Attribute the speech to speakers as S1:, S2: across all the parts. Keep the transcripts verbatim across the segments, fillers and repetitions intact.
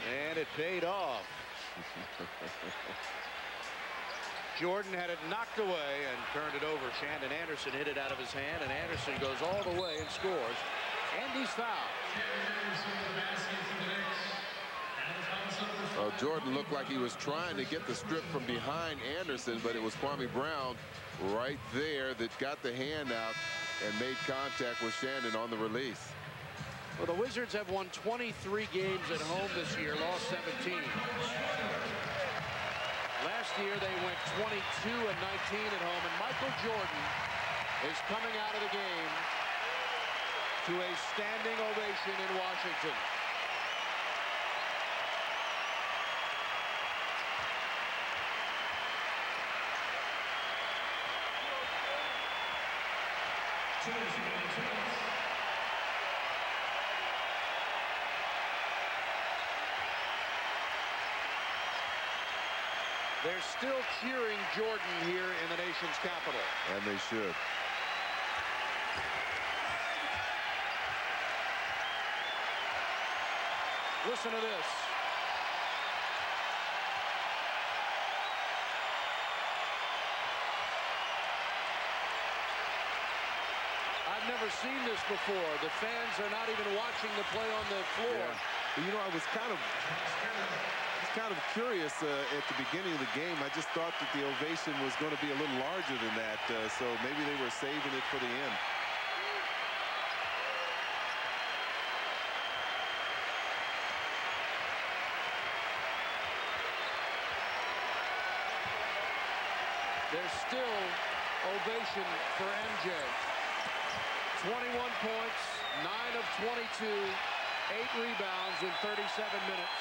S1: And it paid off. Jordan had it knocked away and turned it over. Shandon Anderson hit it out of his hand, and Anderson goes all the way and scores. And he's fouled.
S2: Uh, Jordan looked like he was trying to get the strip from behind Anderson, but it was Kwame Brown right there that got the hand out and made contact with Shandon on the release.
S1: Well, the Wizards have won twenty-three games at home this year, lost seventeen. Last year they went twenty-two and nineteen at home, and Michael Jordan is coming out of the game to a standing ovation in Washington. They're still cheering Jordan here in the nation's capital.
S2: And they should.
S1: Listen to this. I've never seen this before. The fans are not even watching the play on the floor.
S2: Yeah. You know, I was kind of kind of curious uh, at the beginning of the game. I just thought that the ovation was going to be a little larger than that, uh, so maybe they were saving it for the end.
S1: There's still ovation for M J. twenty-one points, nine of twenty-two, eight rebounds in thirty-seven minutes.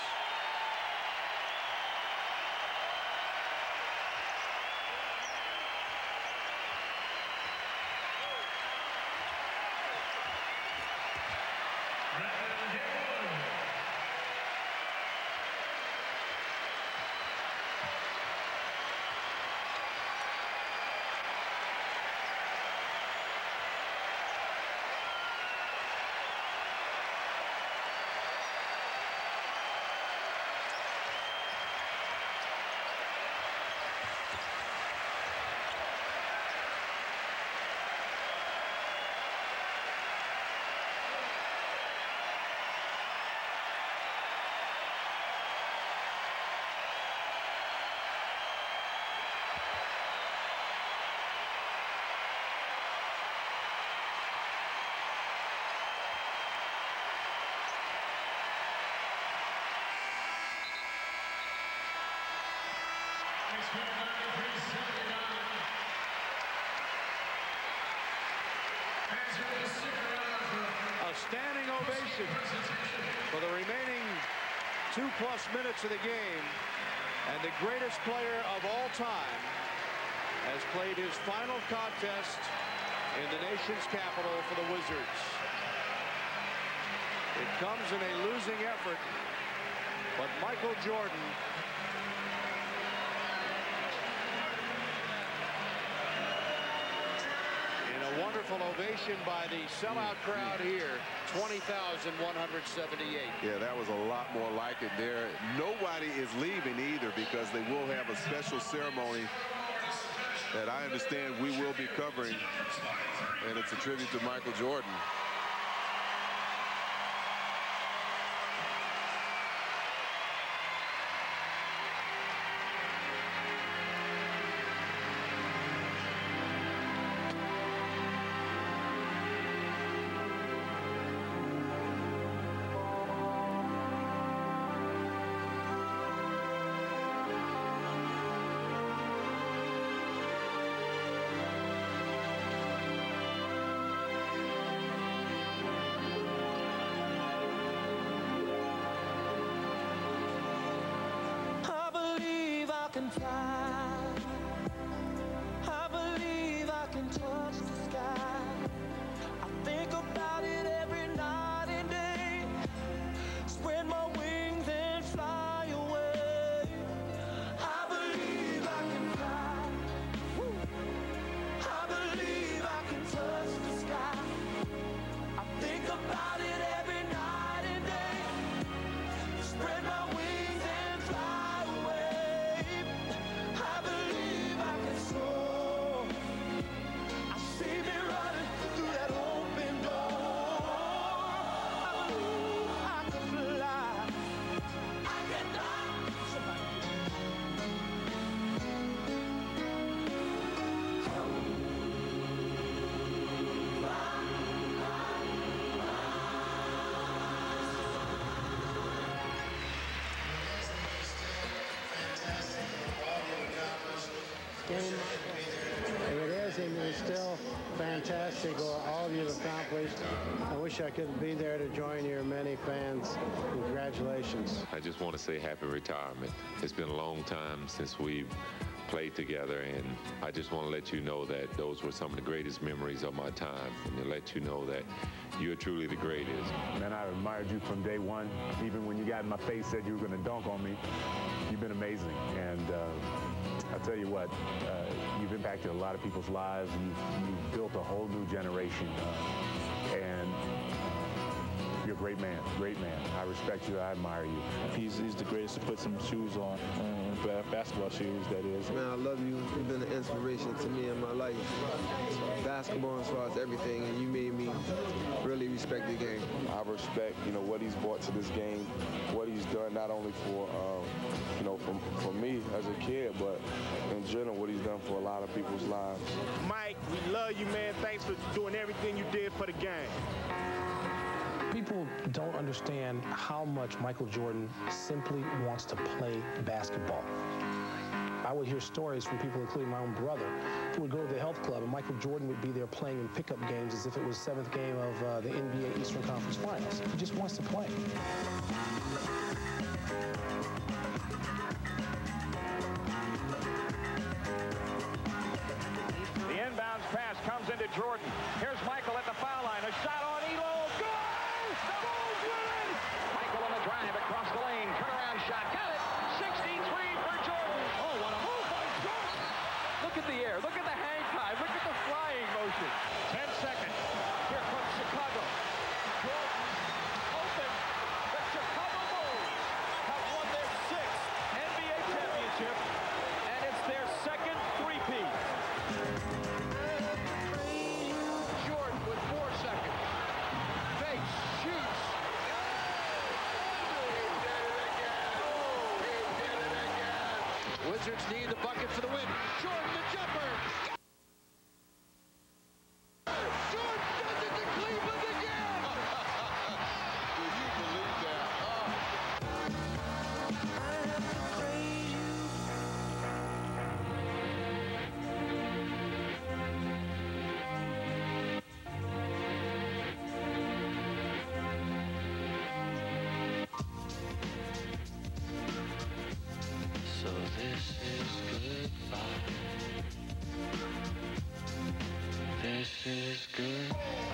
S1: A standing ovation for the remaining two plus minutes of the game, and the greatest player of all time has played his final contest in the nation's capital for the Wizards. It comes in a losing effort, but Michael Jordan a wonderful ovation by the sellout crowd here, twenty thousand one hundred seventy-eight.
S2: Yeah, that was a lot more like it there. Nobody is leaving either, because they will have a special ceremony that I understand we will be covering, and it's a tribute to Michael Jordan.
S3: Can fly. I believe I can touch the sky. I think about it every night and day. Spread my wings and fly away. I believe I can fly. I believe I can touch the sky. I think about it every night and day. Spread my wings.
S4: wish I could be there to join your many fans. Congratulations.
S5: I just want to say happy retirement. It's been a long time since we've played together, and I just want to let you know that those were some of the greatest memories of my time, and to let you know that you're truly the greatest.
S6: Man, I admired you from day one. Even when you got in my face, said you were going to dunk on me, you've been amazing. And uh, I'll tell you what, uh, you've impacted a lot of people's lives. You've, you've built a whole new generation, uh, and you're a great man, great man. I respect you, I admire you.
S7: He's, he's the greatest to put some shoes on, uh, basketball shoes, that is.
S8: Man, I love you. You've been an inspiration to me in my life. Basketball as far as everything, and you made me really respect the game.
S9: I respect, you know, what he's brought to this game, what he's done not only for, um, you know, for, for me as a kid, but in general, what he's done for a lot of people's lives.
S10: Mike, we love you, man. Thanks for doing everything you did for the game.
S11: People don't understand how much Michael Jordan simply wants to play basketball. I would hear stories from people, including my own brother, who would go to the health club, and Michael Jordan would be there playing in pickup games as if it was seventh game of uh, the N B A Eastern Conference Finals. He just wants to play.
S1: The inbounds pass comes into Jordan. Here's Michael at the foul line. A shot on Elo. Good! The Bulls win it! Michael on the drive across the lane. Turnaround shot. Got it! sixty-three for Jordan. Oh, what a move by Jordan! Look at the air. Look at the hang time. Look at the flying motion. Ten seconds. Here comes Chicago. Jordan open. The Chicago Bulls have won their sixth N B A championship, and it's their second three-peat. Jordan with four seconds. Fakes, shoots. Wizards need the bucket for the win. Jordan the jumper. Jordan does it to Cleveland again. Do you believe that?
S3: So this is goodbye. This is goodbye.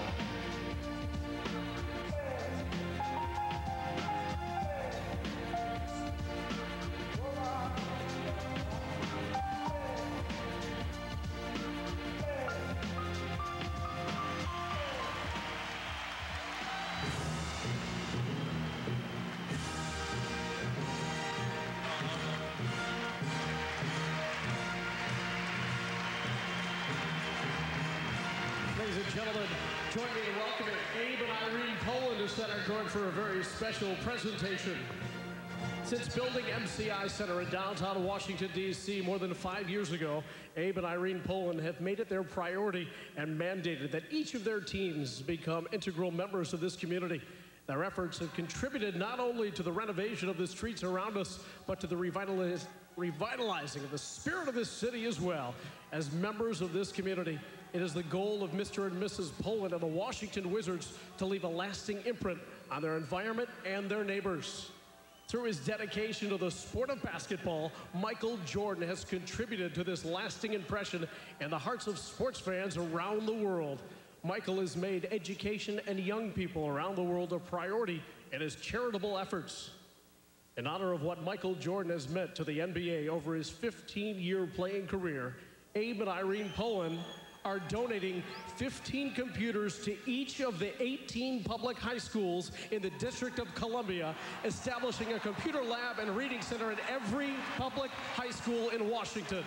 S12: Ladies and gentlemen, join me in welcoming Abe and Irene Poland to center court for a very special presentation. Since building M C I Center in downtown Washington, D C more than five years ago, Abe and Irene Poland have made it their priority and mandated that each of their teams become integral members of this community. Their efforts have contributed not only to the renovation of the streets around us, but to the revitaliz revitalizing of the spirit of this city as well. As members of this community, it is the goal of Mister and Missus Poland and the Washington Wizards to leave a lasting imprint on their environment and their neighbors. Through his dedication to the sport of basketball, Michael Jordan has contributed to this lasting impression in the hearts of sports fans around the world. Michael has made education and young people around the world a priority in his charitable efforts. In honor of what Michael Jordan has meant to the N B A over his fifteen year playing career, Abe and Irene Poland are donating fifteen computers to each of the eighteen public high schools in the District of Columbia, establishing a computer lab and reading center in every public high school in Washington.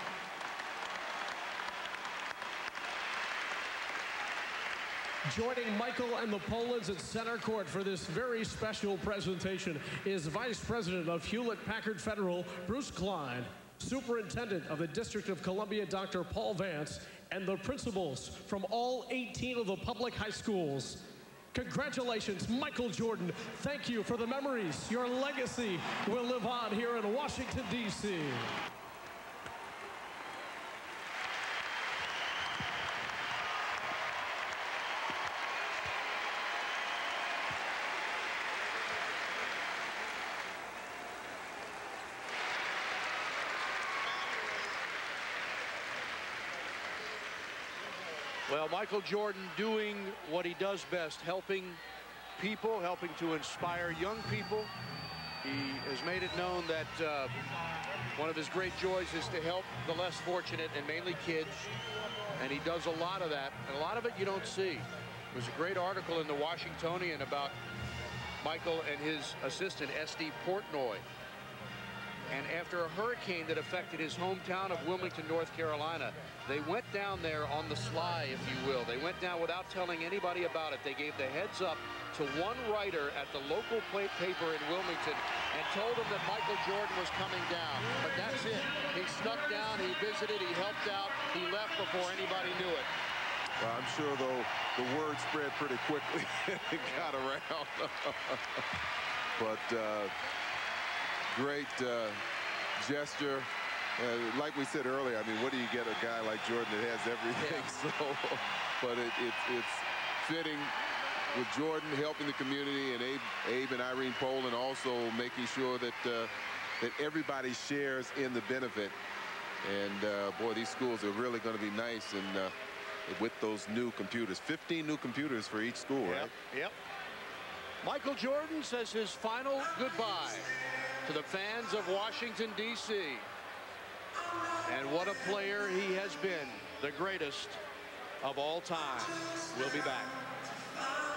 S12: Joining Michael and the Polands at center court for this very special presentation is Vice President of Hewlett-Packard Federal, Bruce Klein, Superintendent of the District of Columbia, Doctor Paul Vance, and the principals from all eighteen of the public high schools. Congratulations, Michael Jordan. Thank you for the memories. Your legacy will live on here in Washington, D C
S1: Well, Michael Jordan doing what he does best, helping people, helping to inspire young people. He has made it known that uh, one of his great joys is to help the less fortunate, and mainly kids. And he does a lot of that, and a lot of it you don't see. There was a great article in the Washingtonian about Michael and his assistant, Estee Portnoy. And after a hurricane that affected his hometown of Wilmington, North Carolina, they went down there on the sly, if you will. They went down without telling anybody about it. They gave the heads up to one writer at the local paper in Wilmington and told him that Michael Jordan was coming down. But that's it. He snuck down, he visited, he helped out, he left before anybody knew it.
S2: Well, I'm sure, though, the word spread pretty quickly. It got around. But uh, great uh, gesture. Uh, like we said earlier, I mean, what do you get a guy like Jordan that has everything? Yeah. So, but it, it, it's fitting with Jordan helping the community, and Abe, Abe and Irene Poland also making sure that uh, that everybody shares in the benefit. And uh, boy, these schools are really going to be nice, and uh, with those new computers, fifteen new computers for each school,
S1: yep,
S2: right?
S1: Yep. Michael Jordan says his final goodbye to the fans of Washington, D C And what a player he has been, the greatest of all time. We'll be back.